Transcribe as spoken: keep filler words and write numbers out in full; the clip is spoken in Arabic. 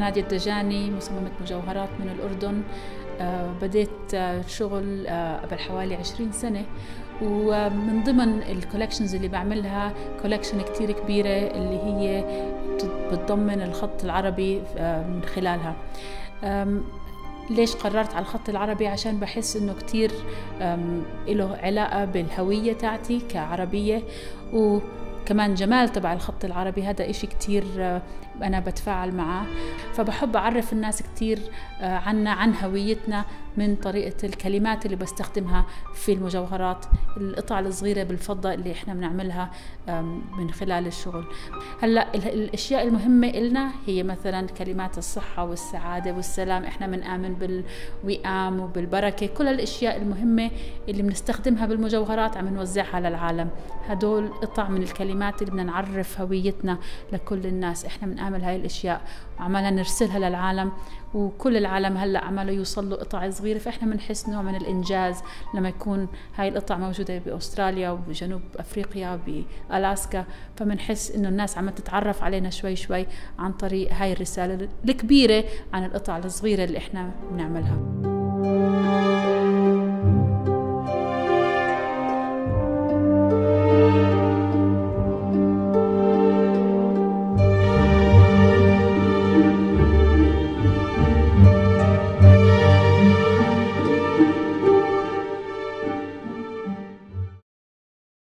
نادية الدجاني، مصممة مجوهرات من الأردن. بديت شغل قبل حوالي عشرين سنة، ومن ضمن الكولكشنز اللي بعملها كولكشن كتير كبيرة اللي هي بتضمن الخط العربي من خلالها. ليش قررت على الخط العربي؟ عشان بحس انه كتير له علاقة بالهوية تاعتي كعربية، وكمان جمال تبع الخط العربي هذا اشي كتير أنا بتفاعل معاه. فبحب أعرف الناس كتير عنا، عن هويتنا، من طريقة الكلمات اللي بستخدمها في المجوهرات، القطع الصغيرة بالفضة اللي إحنا بنعملها من خلال الشغل. هلأ الأشياء المهمة إلنا هي مثلا كلمات الصحة والسعادة والسلام، إحنا بنآمن بالوئام وبالبركة، كل الأشياء المهمة اللي بنستخدمها بالمجوهرات عم نوزعها للعالم. هدول قطع من الكلمات اللي بدنا نعرف هويتنا لكل الناس. إحنا بنآمن هاي الأشياء وعمالنا نرسلها للعالم، وكل العالم هلأ عماله يوصل له قطع صغيرة، فإحنا بنحس نوع من الإنجاز لما يكون هاي القطع موجودة بأستراليا وبجنوب أفريقيا بألاسكا، فبنحس إنه الناس عم تتعرف علينا شوي شوي عن طريق هاي الرسالة الكبيرة عن القطع الصغيرة اللي إحنا بنعملها.